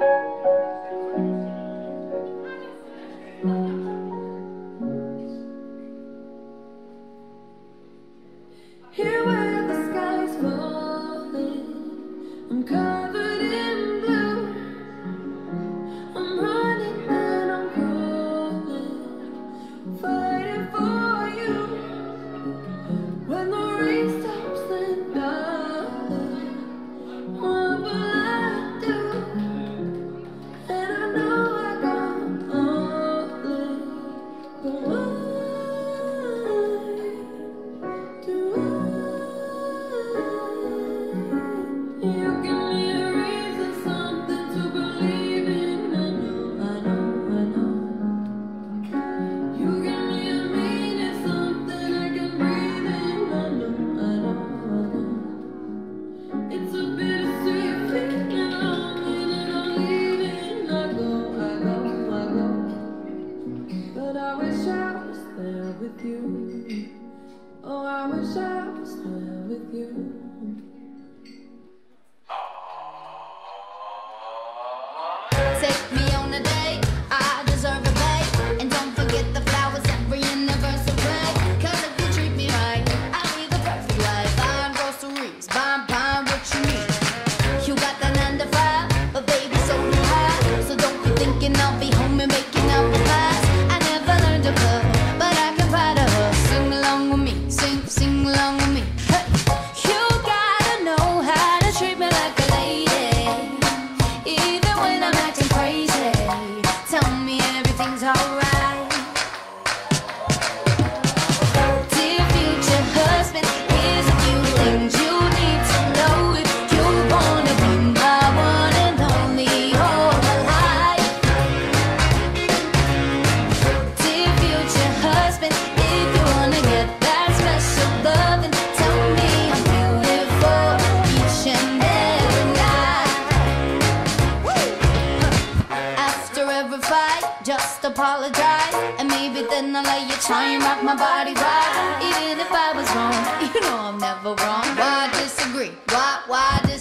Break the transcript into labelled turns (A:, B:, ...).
A: Here where the sky's falling, I'm covered in blue. I'm running and I'm crawling, fighting for you. When the rain stops, then darling, what will I do? And I know I got all in, but what do you give me a reason, something to believe in. I know. You give me a meaning, something I can breathe in. I know. It's a bittersweet feeling, longing and I'm leaving. I go. But I wish I was there with you. Oh, I wish I was there with you.
B: Take me on a date, I deserve a bait. And don't forget the flowers every anniversary. Cause if you treat me right, I'll be the perfect life. Buying groceries, buying what you need. You got that 9 to 5, but baby, so do I. So don't be thinking I'll be home and making out the pies. I never learned to cook, but I can find a hook. Sing along with me, sing along with me. Hey. You gotta know how to treat me like a lady, even when I'm acting crazy. Tell me everything's alright. Dear future husband, here's a few things you need to know if you wanna be my one and only all my life. Dear future husband, if you wanna get that special loving, tell me I'm beautiful each and every night. After every fight, just apologize, and maybe then I'll let you try and rock my body right. Even if I was wrong, you know I'm never wrong. Why disagree? Why